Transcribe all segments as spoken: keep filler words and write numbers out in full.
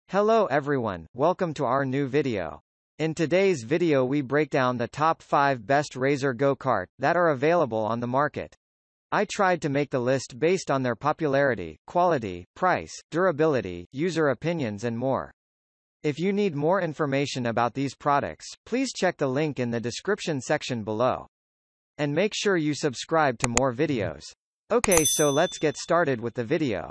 Hello everyone, welcome to our new video. In today's video we break down the top five best Razor go-kart that are available on the market. I tried to make the list based on their popularity, quality, price, durability, user opinions and more. If you need more information about these products, please check the link in the description section below. And make sure you subscribe to more videos. Okay, so let's get started with the video.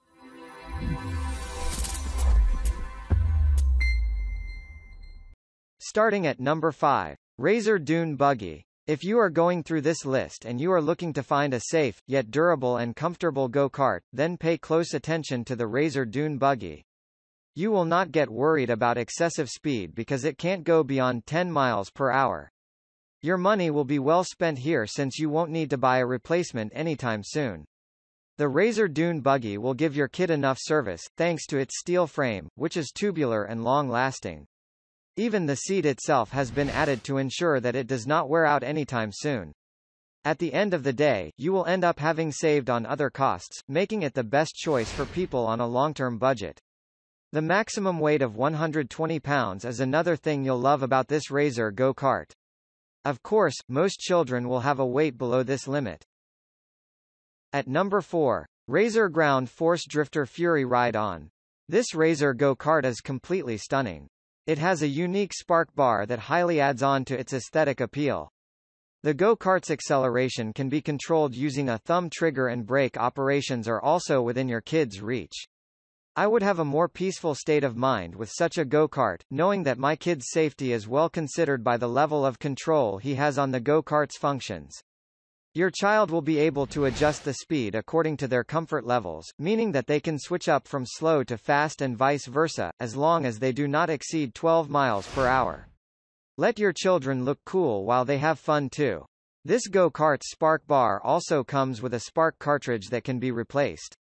Starting at number five. Razor Dune Buggy. If you are going through this list and you are looking to find a safe, yet durable and comfortable go-kart, then pay close attention to the Razor Dune Buggy. You will not get worried about excessive speed because it can't go beyond ten miles per hour. Your money will be well spent here since you won't need to buy a replacement anytime soon. The Razor Dune Buggy will give your kid enough service, thanks to its steel frame, which is tubular and long-lasting. Even the seat itself has been added to ensure that it does not wear out anytime soon. At the end of the day, you will end up having saved on other costs, making it the best choice for people on a long-term budget. The maximum weight of one hundred twenty pounds is another thing you'll love about this Razor go-kart. Of course, most children will have a weight below this limit. At number four. Razor Ground Force Drifter Fury Ride-On. This Razor go-kart is completely stunning. It has a unique spark bar that highly adds on to its aesthetic appeal. The go-kart's acceleration can be controlled using a thumb trigger and brake operations are also within your kid's reach. I would have a more peaceful state of mind with such a go-kart, knowing that my kid's safety is well considered by the level of control he has on the go-kart's functions. Your child will be able to adjust the speed according to their comfort levels, meaning that they can switch up from slow to fast and vice versa, as long as they do not exceed twelve miles per hour. Let your children look cool while they have fun too. This go-kart's spark bar also comes with a spark cartridge that can be replaced.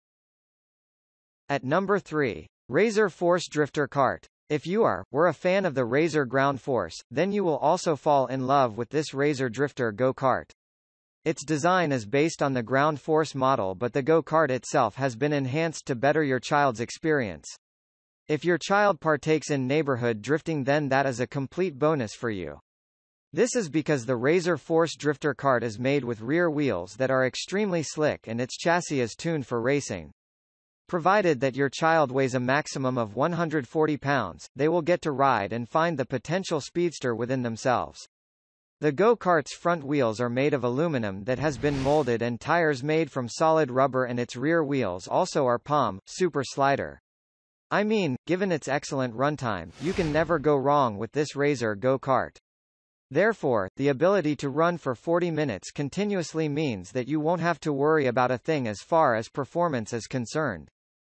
At number three. Razor Force Drifter Kart. If you are, were a fan of the Razor Ground Force, then you will also fall in love with this Razor Drifter go-kart. Its design is based on the Ground Force model, but the go-kart itself has been enhanced to better your child's experience. If your child partakes in neighborhood drifting, then that is a complete bonus for you. This is because the Razor Force Drifter Kart is made with rear wheels that are extremely slick and its chassis is tuned for racing. Provided that your child weighs a maximum of one hundred forty pounds, they will get to ride and find the potential speedster within themselves. The go-kart's front wheels are made of aluminum that has been molded and tires made from solid rubber, and its rear wheels also are P O M, Super Slider. I mean, given its excellent runtime, you can never go wrong with this Razor go-kart. Therefore, the ability to run for forty minutes continuously means that you won't have to worry about a thing as far as performance is concerned.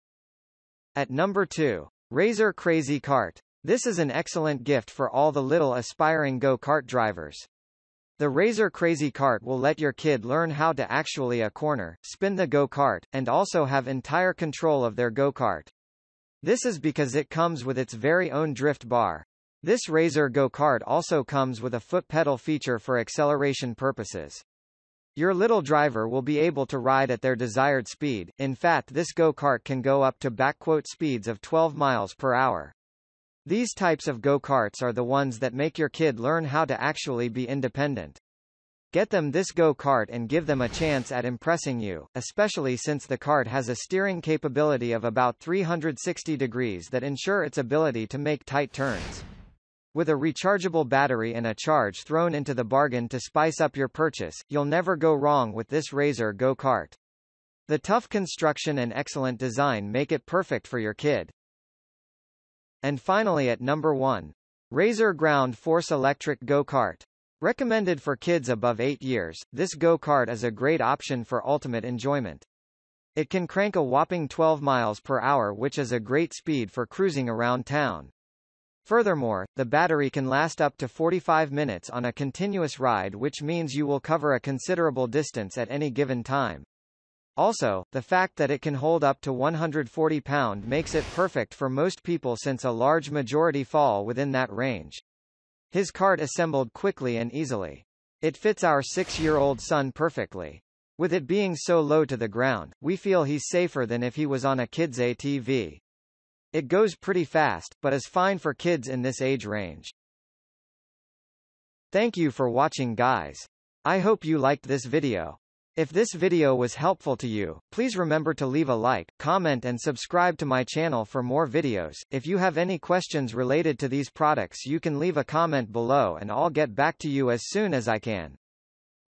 At number two. Razor Crazy Kart. This is an excellent gift for all the little aspiring go-kart drivers. The Razor Crazy Kart will let your kid learn how to actually a corner, spin the go-kart, and also have entire control of their go-kart. This is because it comes with its very own drift bar. This Razor go-kart also comes with a foot pedal feature for acceleration purposes. Your little driver will be able to ride at their desired speed. In fact, this go-kart can go up to backquote speeds of twelve miles per hour. These types of go-karts are the ones that make your kid learn how to actually be independent. Get them this go-kart and give them a chance at impressing you, especially since the kart has a steering capability of about three hundred sixty degrees that ensure its ability to make tight turns. With a rechargeable battery and a charge thrown into the bargain to spice up your purchase, you'll never go wrong with this Razor go-kart. The tough construction and excellent design make it perfect for your kid. And finally at number one. Razor Ground Force Electric Go-Kart. Recommended for kids above eight years, this go-kart is a great option for ultimate enjoyment. It can crank a whopping twelve miles per hour, which is a great speed for cruising around town. Furthermore, the battery can last up to forty-five minutes on a continuous ride, which means you will cover a considerable distance at any given time. Also, the fact that it can hold up to one hundred forty pounds makes it perfect for most people since a large majority fall within that range. His kart assembled quickly and easily. It fits our six-year-old son perfectly. With it being so low to the ground, we feel he's safer than if he was on a kid's A T V. It goes pretty fast, but is fine for kids in this age range. Thank you for watching, guys. I hope you liked this video. If this video was helpful to you, please remember to leave a like, comment and subscribe to my channel for more videos. If you have any questions related to these products, you can leave a comment below and I'll get back to you as soon as I can.